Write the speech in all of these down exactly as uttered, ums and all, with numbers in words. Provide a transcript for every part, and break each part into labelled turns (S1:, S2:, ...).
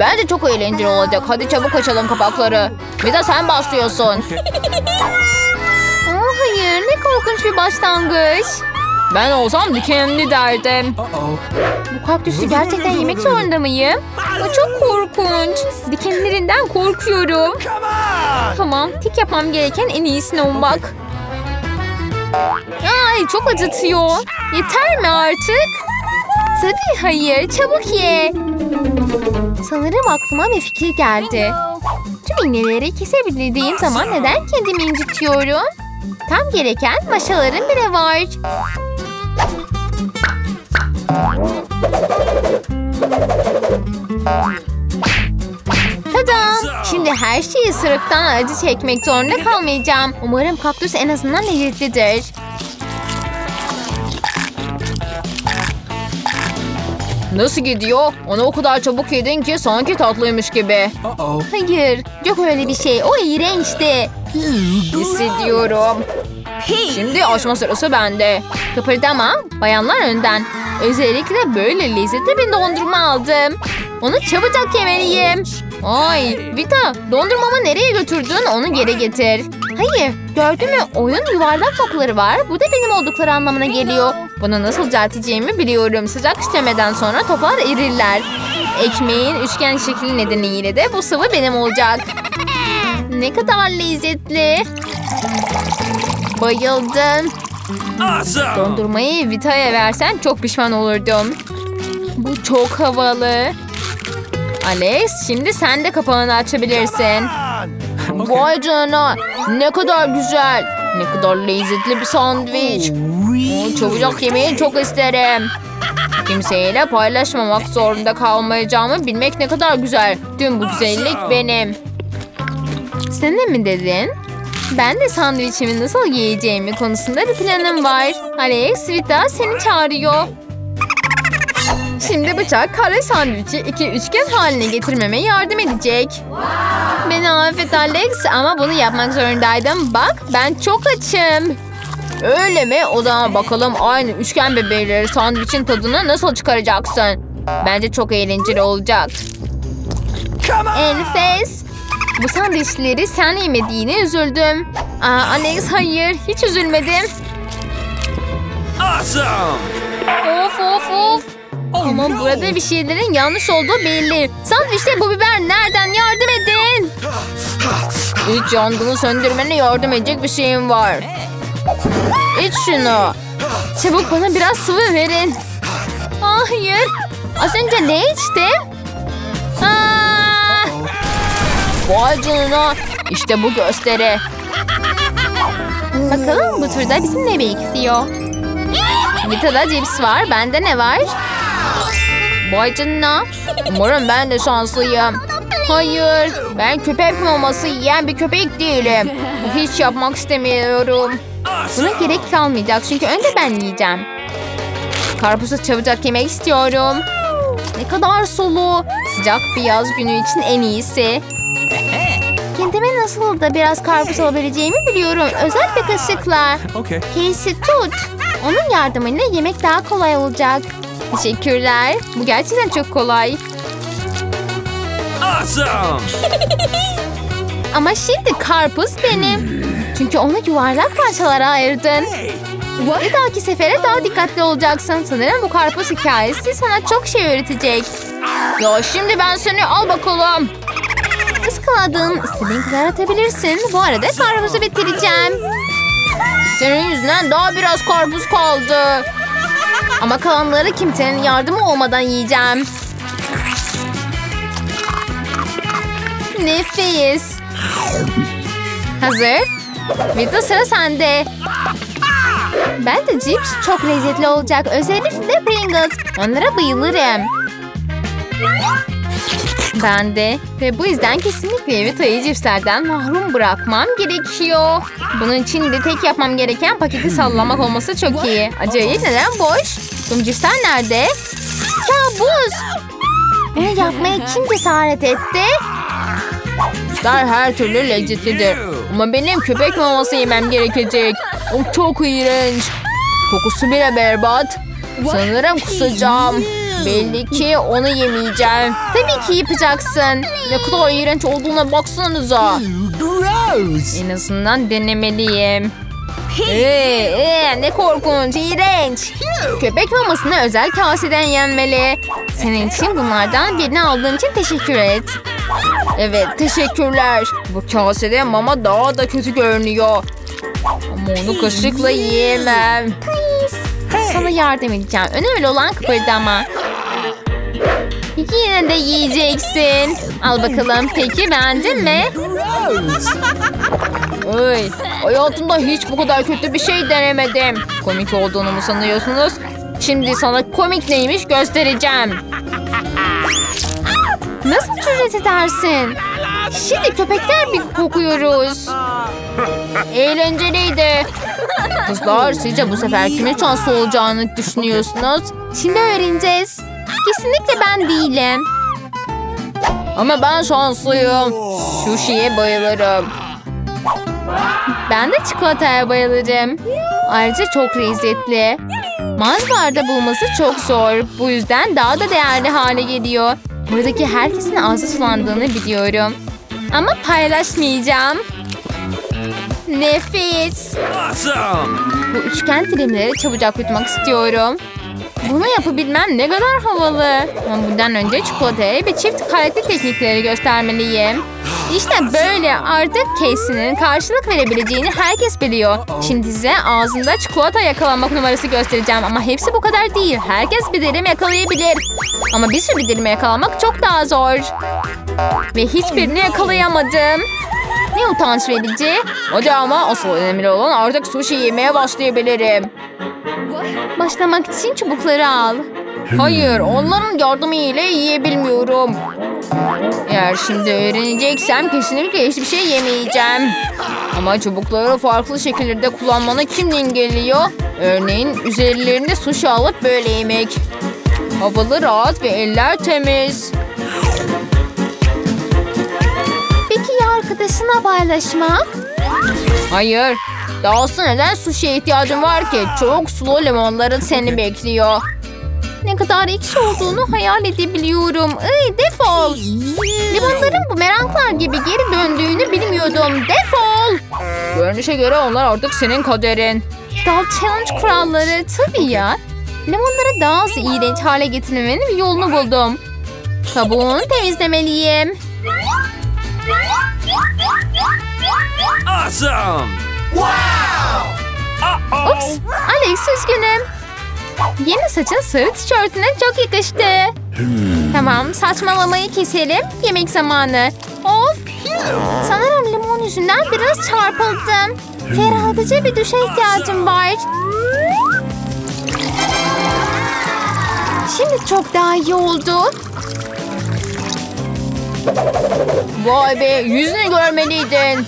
S1: Bence çok eğlenceli olacak. Hadi çabuk açalım kapakları. Bir de sen başlıyorsun. Oh, hayır, ne korkunç bir başlangıç. Ben olsam dikenli derdim. Bu kaktüsü gerçekten yemek zorunda mıyım? O çok korkunç. Dikenlerinden korkuyorum. Tamam, tek yapmam gereken en iyisini ummak. Ay, çok acıtıyor. Yeter mi artık? Tabii hayır, çabuk ye. Sanırım aklıma bir fikir geldi. Tüm iğneleri kesebildiğim zaman neden kendimi incitiyorum? Tam gereken maşaların bile var. Tadam! Şimdi her şeyi ısırıktan acı çekmek zorunda kalmayacağım. Umarım kaktüs en azından lezzetlidir. Nasıl gidiyor? Onu o kadar çabuk yedin ki sanki tatlıymış gibi. Uh-oh. Hayır, yok öyle bir şey. O iğrençti. Hissediyorum. Şimdi açma sırası bende. Kıpırdama, bayanlar önden. Özellikle böyle lezzetli bir dondurma aldım. Onu çabucak yemeliyim. Ay, Vita, dondurmamı nereye götürdün? Onu geri getir. Hayır, gördün mü? Oyun yuvarlak topları var. Bu da benim oldukları anlamına geliyor. Bunu nasıl düzelteceğimi biliyorum. Sıcak işlemeden sonra toplar erirler. Ekmeğin üçgen şekli nedeniyle de bu sıvı benim olacak. Ne kadar lezzetli. Bayıldım. Dondurmayı Vita'ya versen çok pişman olurdum. Bu çok havalı. Alex, şimdi sen de kapağını açabilirsin. Vay canına, ne kadar güzel. Ne kadar lezzetli bir sandviç. Oo, çabucak yemeyi çok isterim. Kimseyle paylaşmamak zorunda kalmayacağımı bilmek ne kadar güzel. Tüm bu güzellik benim. Sen de mi dedin? Ben de sandviçimi nasıl yiyeceğimi konusunda bir planım var. Alex, Vita seni çağırıyor. Şimdi bıçak kare sandviçi iki üçgen haline getirmeme yardım edecek. Beni affet Alex ama bunu yapmak zorundaydım. Bak, ben çok açım. Öyle mi? O zaman bakalım aynı üçgen bebeğleri sandviçin tadını nasıl çıkaracaksın? Bence çok eğlenceli olacak. Enfes. Bu sandviçleri sen yemediğine üzüldüm. Aa, Alex hayır, hiç üzülmedim.
S2: Awesome.
S1: Of of of. Oh, ama no. Burada bir şeylerin yanlış olduğu belli. Sandviçte bu biber nereden? Yardım edin. İç yangını söndürmene yardım edecek bir şeyim var. İç şunu. Çabuk bana biraz sıvı verin. Ah, hayır. Az önce ne içtim? Aa! Vay canına. İşte bu gösteri. Bakalım bu turda bizi ne bekliyor? Vita'da cips var. Bende ne var? Vay canına. Umarım ben de şanslıyım. Hayır. Ben köpek maması yiyen bir köpek değilim. Hiç yapmak istemiyorum. Buna gerek kalmayacak. Çünkü önce ben yiyeceğim. Karpuzu çabucak yemek istiyorum. Ne kadar sulu. Sıcak bir yaz günü için en iyisi. Kendime nasıl da biraz karpuz alabileceğimi biliyorum. Özel bir kaşıkla. Casey tut. Onun yardımıyla yemek daha kolay olacak. Teşekkürler. Bu gerçekten çok kolay.
S2: Awesome.
S1: Ama şimdi karpuz benim. Çünkü onu yuvarlak parçalara ayırdın. Bir dahaki sefere daha dikkatli olacaksın. Sanırım bu karpuz hikayesi sana çok şey öğretecek. Ya şimdi ben seni al bakalım. Iskaladın. İstediğin kadar atabilirsin. Bu arada karpuzu bitireceğim. Senin yüzünden daha biraz karpuz kaldı. Ama kalanları kimsenin yardımı olmadan yiyeceğim. Nefis. Hazır. Vita, sıra sende. Ben de cips çok lezzetli olacak. Özellikle Pringles. Onlara bayılırım. Ben de. Ve bu yüzden kesinlikle Vita'yı cipslerden mahrum bırakmam gerekiyor. Bunun için de tek yapmam gereken paketi sallamak olması çok iyi. Acayip, neden boş? Tüm cipsler nerede? Kabus! Bunu yapmaya kim cesaret etti? Cipsler her türlü lezzetlidir. Ama benim köpek maması yemem gerekecek. O çok iğrenç. Kokusu bile berbat. Sanırım kusacağım. Belli ki onu yemeyeceğim. Tabii ki yapacaksın. Ne kadar iğrenç olduğuna baksanıza. En azından denemeliyim. Ee, ee, ne korkunç, iğrenç. Köpek mamasını özel kaseden yenmeli. Senin için bunlardan birini aldığın için teşekkür et. Evet, teşekkürler. Bu kasede mama daha da kötü görünüyor. Ama onu kaşıkla yiyemem. Sana yardım edeceğim. Önemli olan kıpırdama. Yine de yiyeceksin. Al bakalım. Peki beğendin mi? Ay, hayatımda hiç bu kadar kötü bir şey denemedim. Komik olduğunu mu sanıyorsunuz? Şimdi sana komik neymiş göstereceğim. Nasıl cüret edersin? Şimdi köpekler bir kokuyoruz. Eğlenceliydi. Kızlar, sizce bu sefer kimin şanslı olacağını düşünüyorsunuz? Şimdi öğreneceğiz. Kesinlikle ben değilim. Ama ben şanslıyım. Sushi'ye bayılırım. Ben de çikolataya bayılırım. Ayrıca çok lezzetli. Mağazalarda bulması çok zor. Bu yüzden daha da değerli hale geliyor. Buradaki herkesin ağzı sulandığını biliyorum. Ama paylaşmayacağım. Nefis. Bu üçgen dilimleri çabucak yutmak istiyorum. Bunu yapabilmem ne kadar havalı. Ama bundan önce çikolataya bir çift kalite teknikleri göstermeliyim. İşte böyle, artık Casey'nin karşılık verebileceğini herkes biliyor. Şimdi size ağzında çikolata yakalamak numarası göstereceğim. Ama hepsi bu kadar değil. Herkes bir dilim yakalayabilir. Ama bir sürü dilim yakalamak çok daha zor. Ve hiçbirini yakalayamadım. Ne utanç verici. Hadi ama asıl önemli olan artık sushi yemeye başlayabilirim. Başlamak için çubukları al. Hayır, onların yardımı ile yiyebilmiyorum. Eğer şimdi öğreneceksem kesinlikle hiçbir şey yemeyeceğim. Ama çubukları farklı şekillerde kullanmanı kim engelliyor? Örneğin üzerlerinde sushi alıp böyle yemek. Havalı, rahat ve eller temiz. Peki ya arkadaşına paylaşmak? Hayır. Dahası neden sushi'ye ihtiyacım var ki? Çok sulu limonların seni bekliyor. Ne kadar ekşi olduğunu hayal edebiliyorum. Ay, defol. Limonların bumeranglar gibi geri döndüğünü bilmiyordum. Defol. Görünüşe göre onlar artık senin kaderin. Dal challenge kuralları, tabii ya. Limonları daha az iğrenç hale getirmemenin bir yolunu buldum. Kabuğunu temizlemeliyim.
S2: Awesome! Wow! Uh-oh.
S1: Ups, Alex, üzgünüm. Yeni saçın sarı tişörtüne çok yakıştı. Tamam, saçmalamayı keselim. Yemek zamanı. Of! Sanırım limon yüzünden biraz çarpıldım. Ferahlatıcı bir duşa ihtiyacım var. Şimdi çok daha iyi oldu. Vay be, yüzünü görmeliydin.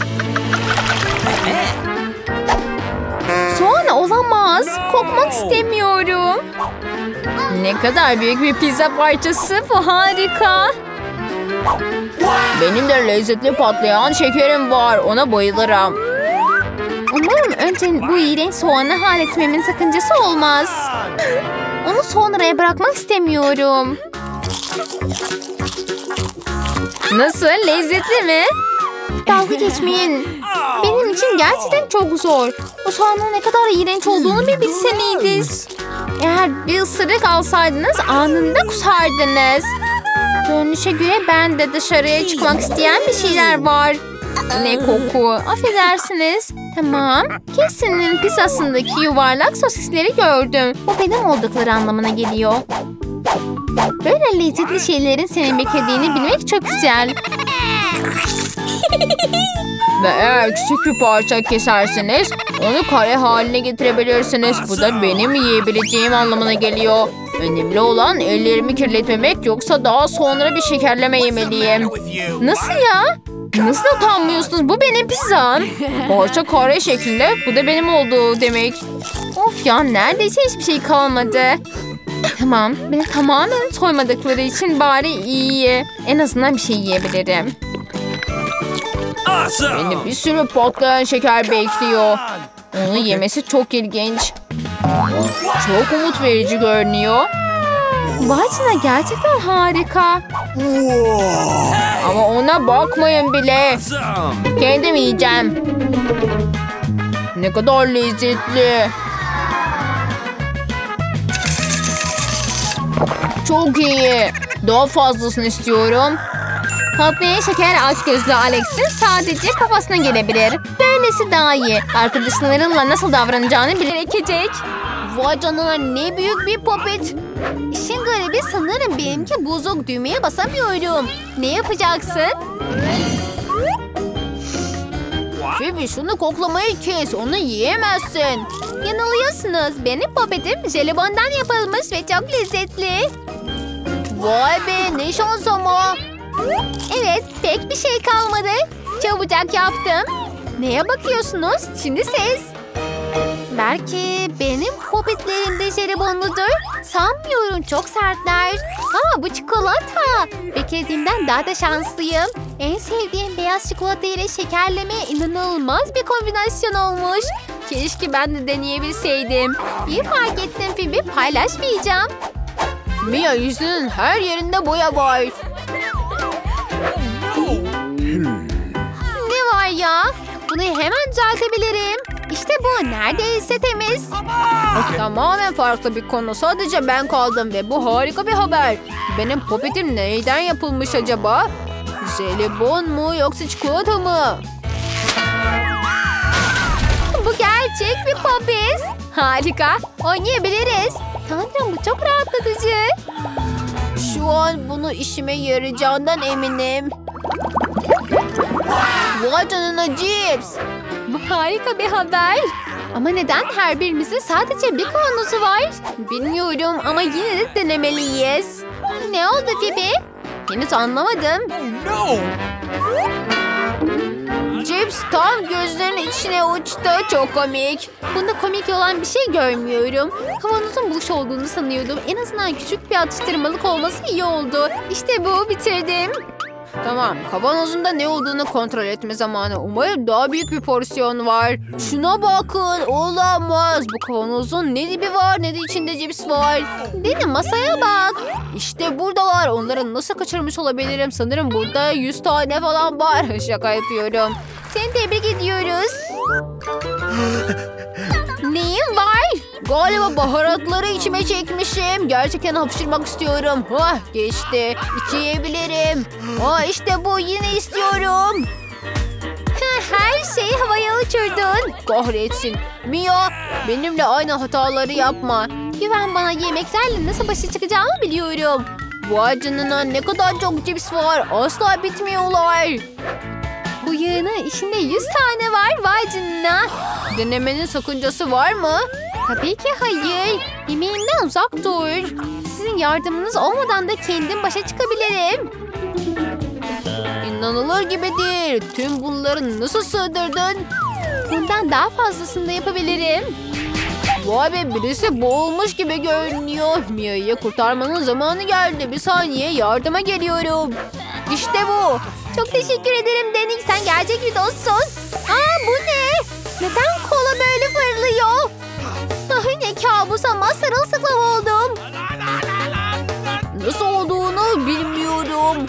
S1: Soğan olamaz. Kokmak istemiyorum. Ne kadar büyük bir pizza parçası. Bu harika. Benim de lezzetli patlayan şekerim var. Ona bayılırım. Umarım önce bu iğrenç soğanı halletmemin sakıncası olmaz. Onu sonraya bırakmak istemiyorum. Nasıl? Lezzetli mi? Dalga geçmeyin. Benim için gerçekten çok zor. O soğanın ne kadar iğrenç olduğunu bir bilseniydiniz. Eğer bir ısırık alsaydınız anında kusardınız. Görünüşe göre ben de dışarıya çıkmak isteyen bir şeyler var. Ne koku. Affedersiniz. Tamam. Casey'nin pizzasındaki yuvarlak sosisleri gördüm. O benim oldukları anlamına geliyor. Böyle lezzetli şeylerin seni beklediğini bilmek çok güzel. Ve eğer küçük bir parça keserseniz onu kare haline getirebilirsiniz. Bu da benim yiyebileceğim anlamına geliyor. Önemli olan ellerimi kirletmemek, yoksa daha sonra bir şekerleme yemeliyim. Nasıl ya? Nasıl utanmıyorsunuz? Bu benim pizzam. Parça kare şeklinde. Bu da benim olduğu demek. Of ya, neredeyse hiçbir şey kalmadı. Tamam, beni tamamen soymadıkları için bari iyi. En azından bir şey yiyebilirim. Beni bir sürü patlayan şeker bekliyor. Onu yemesi çok ilginç. Çok umut verici görünüyor. Vay canına, gerçekten harika. Ama ona bakmayın bile. Kendim yiyeceğim. Ne kadar lezzetli. Çok iyi. Daha fazlasını istiyorum. Patlayan şeker açgözlü Alex'in sadece kafasına gelebilir. Böylesi daha iyi. Arkadaşlarınla nasıl davranacağını bilecek. Vay canına, ne büyük bir popet. İşin garibi sanırım benimki bozuk, düğmeye basamıyorum. Ne yapacaksın? Phoebe, şunu koklamayı kes, onu yiyemezsin. Yanılıyorsunuz, benim popetim jelibondan yapılmış ve çok lezzetli. Vay be, ne şans ama. Evet, pek bir şey kalmadı. Çabucak yaptım. Neye bakıyorsunuz? Şimdi siz. Belki benim popitlerim de jelibonludur. Sanmıyorum, çok sertler. Aa, bu çikolata. Beklediğimden daha da şanslıyım. En sevdiğim beyaz çikolata ile şekerleme inanılmaz bir kombinasyon olmuş. Keşke ben de deneyebilseydim. İyi fark ettim Phoebe, paylaşmayacağım. Mia, yüzünün her yerinde boya var. Ne var ya? Bunu hemen düzeltebilirim. İşte bu, neredeyse temiz. Tamamen farklı bir konu. Sadece ben kaldım ve bu harika bir haber. Benim popetim neyden yapılmış acaba? Jelibon mu yoksa çikolata mı? Bu gerçek bir popet. Harika. Oynayabiliriz. Tanrım, bu çok rahatlatıcı. Şu an bunu işime yarayacağından eminim. Vay canına, cips. Bu harika bir haber. Ama neden her birimizin sadece bir kavanozu var? Bilmiyorum ama yine de denemeliyiz. Ne oldu Phoebe? Henüz anlamadım.
S2: No!
S1: Cips tam gözlerinin içine uçtu. Çok komik. Bunda komik olan bir şey görmüyorum. Kavanozun boş olduğunu sanıyordum. En azından küçük bir atıştırmalık olması iyi oldu. İşte bu, bitirdim. Tamam, kavanozunda ne olduğunu kontrol etme zamanı. Umarım daha büyük bir porsiyon var. Şuna bakın, olamaz. Bu kavanozun ne dibi var ne de içinde cips var. Değil mi? Masaya bak. İşte buradalar. Onları nasıl kaçırmış olabilirim? Sanırım burada yüz tane falan var. Şaka yapıyorum. Seni tebrik ediyoruz. Neyin var? Galiba baharatları içime çekmişim. Gerçekten hapşırmak istiyorum. Hah, geçti. İki yiyebilirim. Aa, işte bu, yine istiyorum. Her şeyi havaya uçurdun. Kahretsin. Mia, benimle aynı hataları yapma. Güven bana, yemeklerle nasıl başa çıkacağımı biliyorum. Vay canına, ne kadar çok cips var. Asla bitmiyorlar. Bu yığının içinde yüz tane var. Vay canına. Denemenin sakıncası var mı? Tabii ki hayır. Yemeğimden uzak dur. Sizin yardımınız olmadan da kendim başa çıkabilirim. İnanılır gibi değil. Tüm bunları nasıl sığdırdın? Bundan daha fazlasını da yapabilirim. Vay be, birisi boğulmuş gibi görünüyor. Mia'yı kurtarmanın zamanı geldi. Bir saniye, yardıma geliyorum. İşte bu. Çok teşekkür ederim Danik. Sen gerçek bir dostsun. Aa, bu ne? Neden kola böyle fırlıyor? Ah, ne kabus ama sırılsıklam oldum. Nasıl olduğunu bilmiyorum.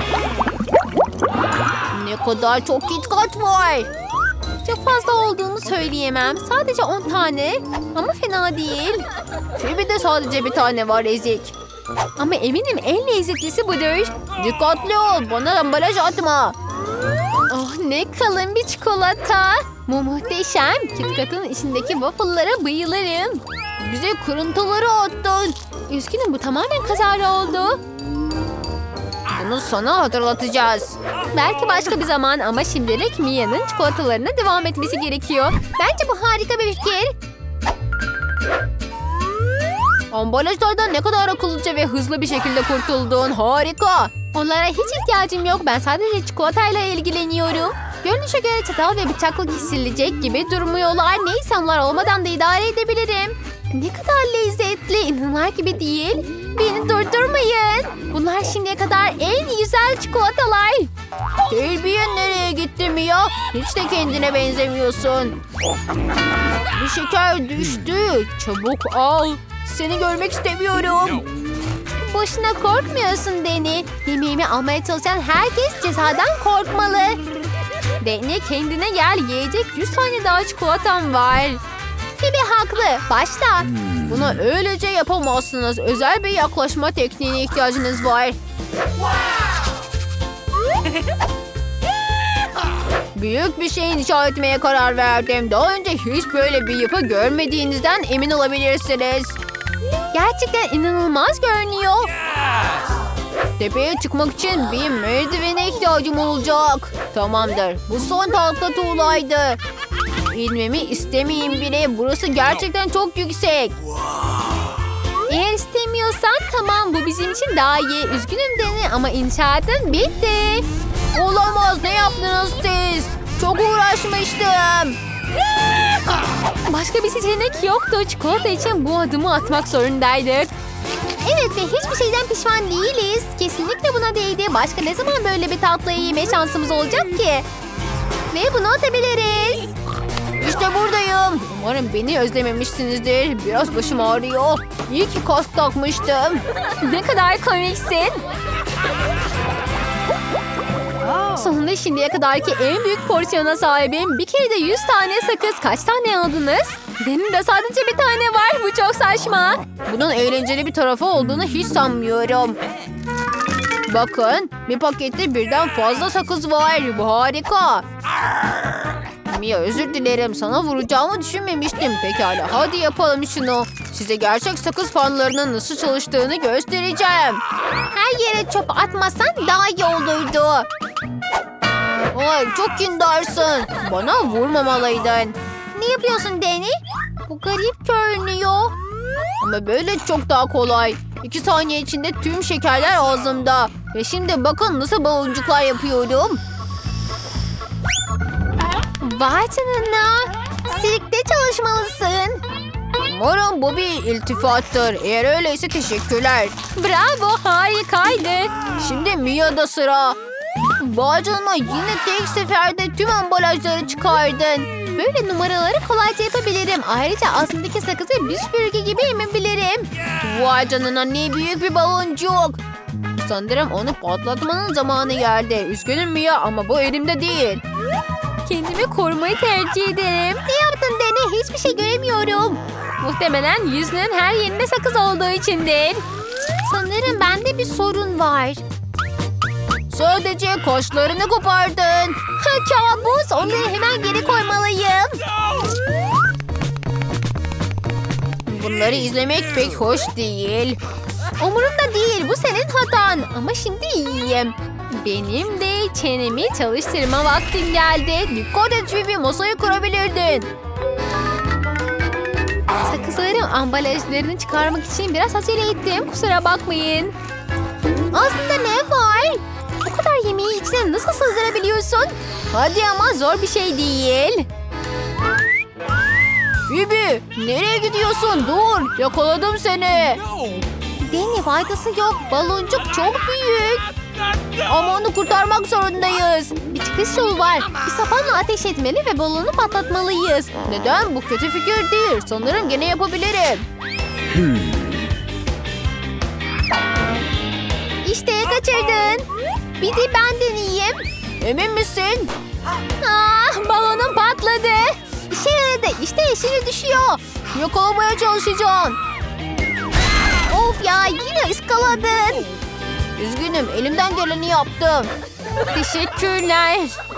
S1: Ne kadar çok KitKat var. Çok fazla olduğunu söyleyemem. Sadece on tane. Ama fena değil. Phoebe'de sadece bir tane var, ezik. Ama eminim en lezzetlisi budur. Dikkatli ol, bana ambalaj atma. Oh, ne kalın bir çikolata. Bu muhteşem. KitKat'ın içindeki waffle'lara bayılırım. Bize kırıntıları attın. Üzgünüm, bu tamamen kazara oldu. Bunu sana hatırlatacağız. Belki başka bir zaman ama şimdilik Mia'nın çikolatalarına devam etmesi gerekiyor. Bence bu harika bir fikir. Ambalajlardan ne kadar akıllıca ve hızlı bir şekilde kurtuldun. Harika. Onlara hiç ihtiyacım yok. Ben sadece çikolatayla ilgileniyorum. Görünüşe göre çatal ve bıçakla kesilecek gibi durmuyorlar. Neyse, onlar olmadan da idare edebilirim. Ne kadar lezzetli. İnanılır gibi değil. Beni durdurmayın. Bunlar şimdiye kadar en güzel çikolatalar. Terbiyen nereye gitti Mia? Hiç de kendine benzemiyorsun. Bir şeker düştü. Çabuk al. Seni görmek istemiyorum. Boşuna korkmuyorsun Deni. Yemeğimi almaya çalışan herkes cezadan korkmalı. Deni kendine gel, yiyecek yüz tane daha çikolatam var. Phoebe haklı. Başla. Bunu öylece yapamazsınız. Özel bir yaklaşma tekniğine ihtiyacınız var. Büyük bir şey inşa etmeye karar verdim. Daha önce hiç böyle bir yapı görmediğinizden emin olabilirsiniz. Gerçekten inanılmaz görünüyor. Tepeye çıkmak için bir merdivene ihtiyacım olacak. Tamamdır. Bu son tatlı tuğlaydı. İnmemi istemeyin bile. Burası gerçekten çok yüksek. Eğer istemiyorsan tamam, bu bizim için daha iyi. Üzgünüm Deni ama inşaatın bitti. Olamaz, ne yaptınız siz? Çok uğraşmıştım. Başka bir seçenek yoktu. Çikolata için bu adımı atmak zorundaydık. Evet ve hiçbir şeyden pişman değiliz. Kesinlikle buna değdi. Başka ne zaman böyle bir tatlıyı yeme şansımız olacak ki? Ve bunu atabiliriz. İşte buradayım. Umarım beni özlememişsinizdir. Biraz başım ağrıyor. İyi ki kask takmıştım. Ne kadar komiksin. Sonunda şimdiye kadarki en büyük porsiyona sahibim. Bir kere de yüz tane sakız. Kaç tane aldınız? Benim de sadece bir tane var. Bu çok saçma. Bunun eğlenceli bir tarafı olduğunu hiç sanmıyorum. Bakın, bir pakette birden fazla sakız var. Bu harika. Mia, özür dilerim. Sana vuracağımı düşünmemiştim. Pekala, hadi yapalım şunu. Size gerçek sakız fanlarının nasıl çalıştığını göstereceğim. Her yere çöp atmasan daha iyi olurdu. Ay, çok kindarsın. Bana vurmamalıydın. Ne yapıyorsun Deni? Bu garip görünüyor. Ama böyle çok daha kolay. İki saniye içinde tüm şekerler ağzımda. Ve şimdi bakın nasıl baloncuklar yapıyorum. Vay canına. Sirkte çalışmalısın. Umarım bu bir iltifattır. Eğer öyleyse teşekkürler. Bravo, harikaydı. Şimdi Mia'da sıra. Vay canına, yine tek seferde tüm ambalajları çıkardın. Böyle numaraları kolayca yapabilirim. Ayrıca ağzımdaki sakızı bir süpürge gibi emebilirim. Vay canına, ne büyük bir baloncuk. Sanırım onu patlatmanın zamanı geldi. Üzgünüm Mia ama bu elimde değil. Kendimi korumayı tercih ederim. Ne yaptın Deni? Hiçbir şey göremiyorum. Muhtemelen yüzünün her yerinde sakız olduğu içindir. Sanırım bende bir sorun var. Sadece kaşlarını kopardın. Ha, kabus. Onları hemen geri koymalıyım. Bunları izlemek pek hoş değil. Umurumda değil. Bu senin hatan. Ama şimdi iyiyim. Benim de çenemi çalıştırma vaktim geldi. Dikkat et Phoebe, masayı kırabilirdin. Sakızların ambalajlarını çıkarmak için biraz acele ettim. Kusura bakmayın. Aslında ne var? Bu kadar yemeği içine nasıl sığdırabiliyorsun? Hadi ama zor bir şey değil. Phoebe, nereye gidiyorsun? Dur, yakaladım seni. Deni, faydası yok. Baloncuk çok büyük. Ama onu kurtarmak zorundayız. Bir çıkış yolu var. Bir sapanla ateş etmeli ve balonu patlatmalıyız. Neden? Bu kötü fikir değil. Sanırım gene yapabilirim. Hmm. İşte kaçırdın. Bir de ben deneyeyim. Emin misin? Ah, balonum patladı. İşe yaradı. İşte yeşili düşüyor. Yakalamaya çalışacağım. Of ya, yine ıskaladın. Üzgünüm, elimden geleni yaptım. Teşekkürler.